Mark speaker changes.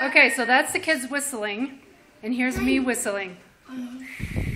Speaker 1: Okay, so that's the kids whistling, and here's me whistling.